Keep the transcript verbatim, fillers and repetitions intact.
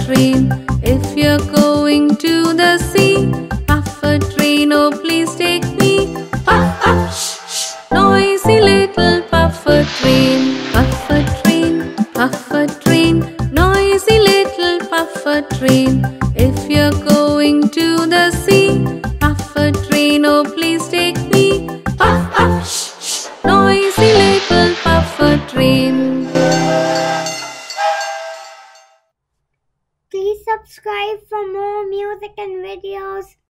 train. If you're going to the sea, puffer train, oh please take me. Puff, puff, shh, shh, noisy little puffer train. Puffer train, puffer train, noisy little puffer train. If you're going to the sea, puffer train, oh please take me. Puff, puff, shh, shh, noisy little puffer train. Please subscribe for more music and videos.